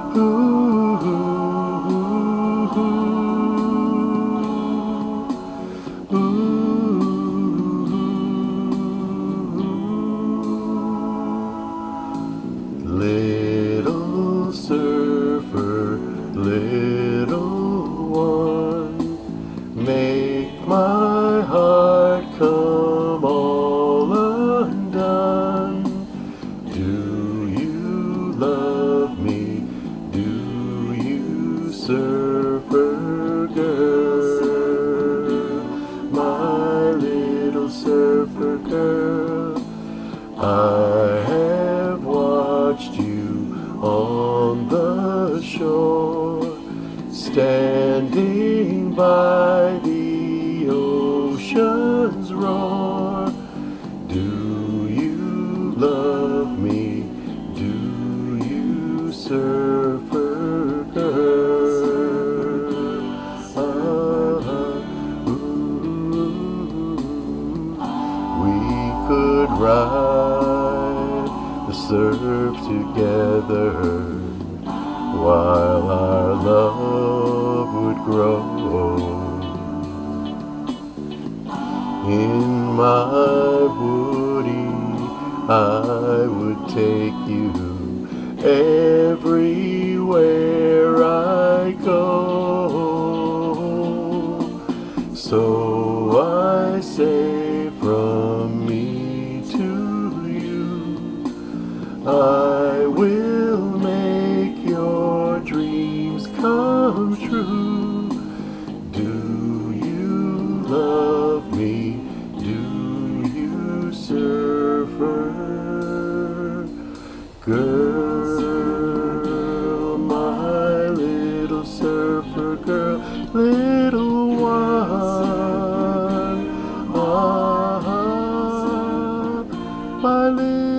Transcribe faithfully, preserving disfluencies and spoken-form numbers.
Ooh, ooh, ooh. Little surfer, little one, make my heart come all undone. Do you love me? Do you, surfer girl? My little surfer girl, I have watched you on the shore, standing by the ocean's roar. Do you love me? Do you, surfer girl? Ah, ooh, we could ride the surf together while our love would grow. In my woody, I would take you everywhere I go. So I say, from me to you, I will make your dreams come true. Do you love me? Do you, surfer girl? My little surfer girl, little one, ah, my little